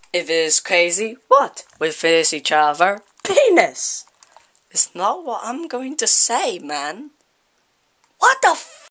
If it is crazy, what? We finish each other? Penis! It's not what I'm going to say, man. What the f-